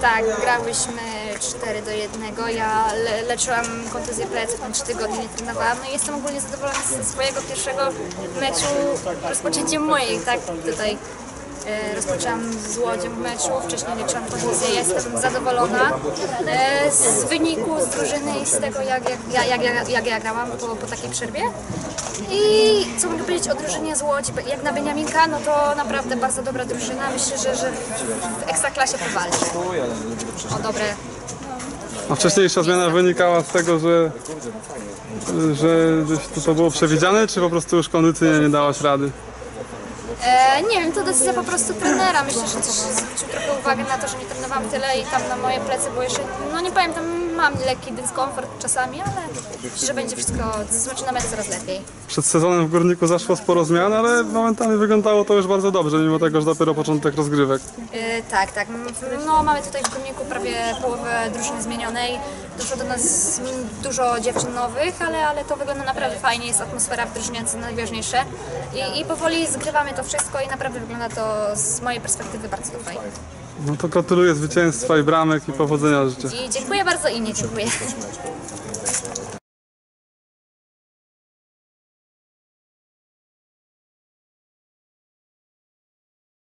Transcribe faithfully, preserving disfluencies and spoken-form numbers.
Tak, grałyśmy cztery do jednego. Ja le leczyłam kontuzję pleców, na trzy tygodnie nie trenowałam. No i jestem ogólnie zadowolona ze swojego pierwszego meczu, rozpoczęciem mojej, tak, tutaj. E, rozpoczęłam z Łodzią w meczu, wcześniej leczyłam kontuzję, jestem zadowolona e, z wyniku, z drużyny i z tego jak, jak, jak, jak, jak ja grałam po, po takiej przerwie. I co mogę powiedzieć o drużynie z Łodzi, jak na Beniaminka, no to naprawdę bardzo dobra drużyna, myślę, że, że w Ekstraklasie powalczy o dobre. A wcześniejsza zmiana wynikała z tego, że, że, że to było przewidziane, czy po prostu już kondycyjnie nie dałaś rady? E, nie wiem, to decyzja po prostu trenera. Myślę, że też zwrócił trochę uwagę na to, że nie trenowałam tyle i tam na moje plecy, bo jeszcze, no nie powiem, tam mam lekki dyskomfort czasami, ale myślę, że będzie wszystko, zaczynamy coraz lepiej. Przed sezonem w Górniku zaszło sporo zmian, ale momentami wyglądało to już bardzo dobrze, mimo tego, że dopiero początek rozgrywek. E, tak, tak. No mamy tutaj w Górniku prawie połowę drużyny zmienionej. Doszło do nas dużo dziewczyn nowych, ale, ale to wygląda naprawdę fajnie, jest atmosfera w drużynie, co najważniejsze. I, i powoli zgrywamy to wszystko i naprawdę wygląda to z mojej perspektywy bardzo fajnie. No to gratuluję zwycięstwa i bramek i powodzenia życzę. I dziękuję bardzo i nie dziękuję.